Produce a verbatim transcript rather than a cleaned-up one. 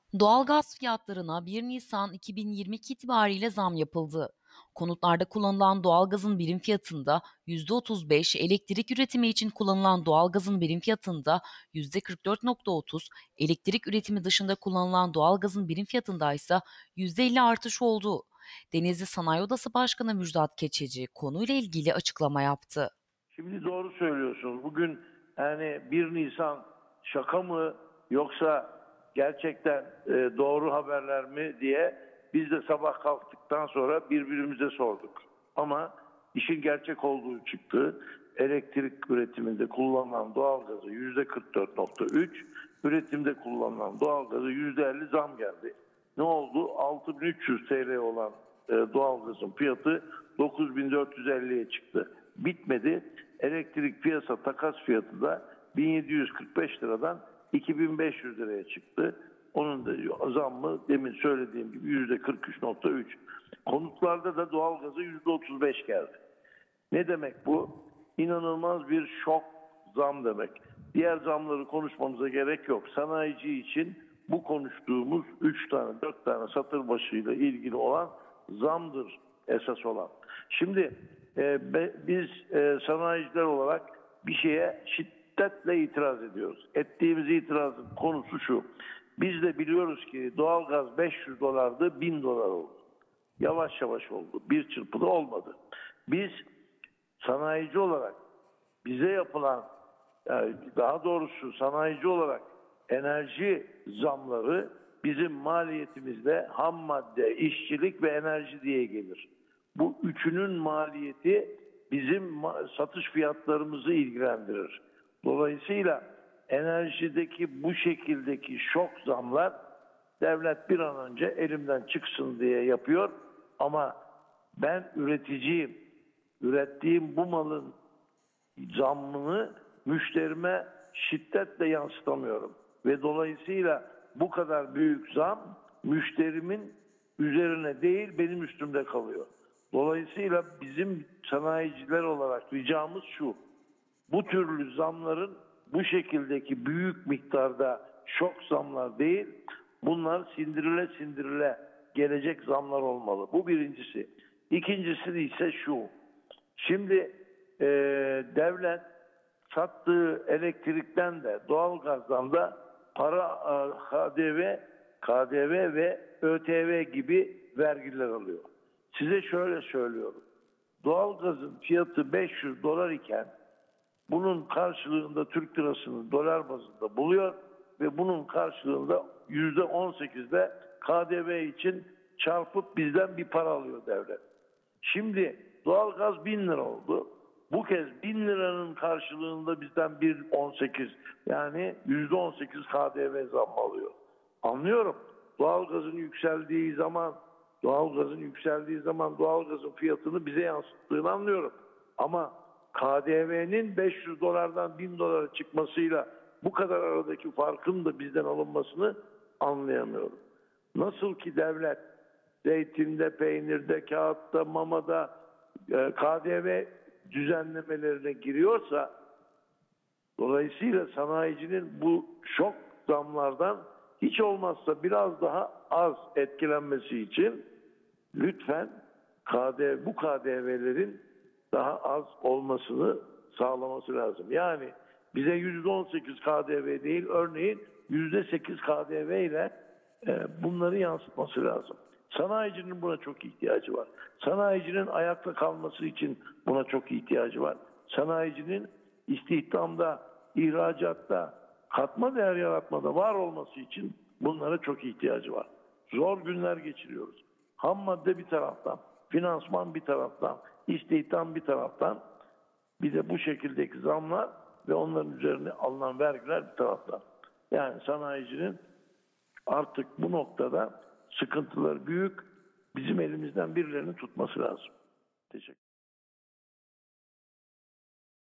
Doğalgaz fiyatlarına bir Nisan iki bin yirmi iki itibariyle zam yapıldı. Konutlarda kullanılan doğalgazın birim fiyatında yüzde otuz beş, elektrik üretimi için kullanılan doğalgazın birim fiyatında yüzde kırk dört virgül otuz, elektrik üretimi dışında kullanılan doğalgazın birim fiyatında ise yüzde elli artış oldu. Denizli Sanayi Odası Başkanı Müjdat Keçeci konuyla ilgili açıklama yaptı. Şimdi doğru söylüyorsunuz. Bugün yani bir Nisan şaka mı yoksa gerçekten e, doğru haberler mi diye biz de sabah kalktıktan sonra birbirimize sorduk. Ama işin gerçek olduğu çıktı. Elektrik üretiminde kullanılan doğalgazı yüzde kırk dört virgül üç, üretimde kullanılan doğalgazı yüzde elli zam geldi. Ne oldu? altı bin üç yüz T L olan e, doğalgazın fiyatı dokuz bin dört yüz elliye çıktı. Bitmedi. Elektrik piyasa takas fiyatı da bin yedi yüz kırk beş liradan iki bin beş yüz liraya çıktı. Onun da zammı demin söylediğim gibi yüzde kırk üç virgül üç. Konutlarda da doğalgaza yüzde otuz beş geldi. Ne demek bu? İnanılmaz bir şok zam demek. Diğer zamları konuşmamıza gerek yok. Sanayici için bu konuştuğumuz üç tane dört tane satır başıyla ilgili olan zamdır esas olan. Şimdi e, be, biz e, sanayiciler olarak bir şeye şiddetle itiraz ediyoruz. Ettiğimiz itirazın konusu şu. Biz de biliyoruz ki doğalgaz beş yüz dolardı, bin dolar oldu. Yavaş yavaş oldu. Bir çırpıda olmadı. Biz sanayici olarak bize yapılan, yani daha doğrusu sanayici olarak enerji zamları bizim maliyetimizde ham madde, işçilik ve enerji diye gelir. Bu üçünün maliyeti bizim satış fiyatlarımızı ilgilendirir. Dolayısıyla enerjideki bu şekildeki şok zamlar devlet bir an önce elimden çıksın diye yapıyor. Ama ben üreticiyim. Ürettiğim bu malın zammını müşterime şiddetle yansıtamıyorum. Ve dolayısıyla bu kadar büyük zam müşterimin üzerine değil benim üstümde kalıyor. Dolayısıyla bizim sanayiciler olarak ricamız şu. Bu türlü zamların bu şekildeki büyük miktarda şok zamlar değil, bunlar sindirile sindirile gelecek zamlar olmalı. Bu birincisi. İkincisi ise şu. Şimdi e, devlet sattığı elektrikten de doğalgazdan da para e, K D V, K D V ve Ö T V gibi vergiler alıyor. Size şöyle söylüyorum. Doğalgazın fiyatı beş yüz dolar iken bunun karşılığında Türk lirasını dolar bazında buluyor ve bunun karşılığında yüzde on sekizde K D V için çarpıp bizden bir para alıyor devlet. Şimdi doğalgaz bin lira oldu. Bu kez bin liranın karşılığında bizden bir virgül on sekiz yani yüzde on sekiz K D V zammı alıyor. Anlıyorum. Doğalgazın yükseldiği zaman doğalgazın yükseldiği zaman doğalgazın fiyatını bize yansıttığını anlıyorum. Ama K D V'nin beş yüz dolardan bin dolara çıkmasıyla bu kadar aradaki farkın da bizden alınmasını anlayamıyorum. Nasıl ki devlet zeytinde, peynirde, kağıtta, mamada e, K D V düzenlemelerine giriyorsa dolayısıyla sanayicinin bu şok zamlardan hiç olmazsa biraz daha az etkilenmesi için lütfen K D V, bu K D V'lerin daha az olmasını sağlaması lazım. Yani bize yüzde on sekiz K D V değil, örneğin yüzde sekiz K D V ile e, bunları yansıtması lazım. Sanayicinin buna çok ihtiyacı var. Sanayicinin ayakta kalması için buna çok ihtiyacı var. Sanayicinin istihdamda, ihracatta, katma değer yaratmada var olması için bunlara çok ihtiyacı var. Zor günler geçiriyoruz. Ham madde bir taraftan, finansman bir taraftan, istihdam bir taraftan, bir de bu şekildeki zamlar ve onların üzerine alınan vergiler bir taraftan. Yani sanayicinin artık bu noktada sıkıntıları büyük, bizim elimizden birilerinin tutması lazım. Teşekkür ederim.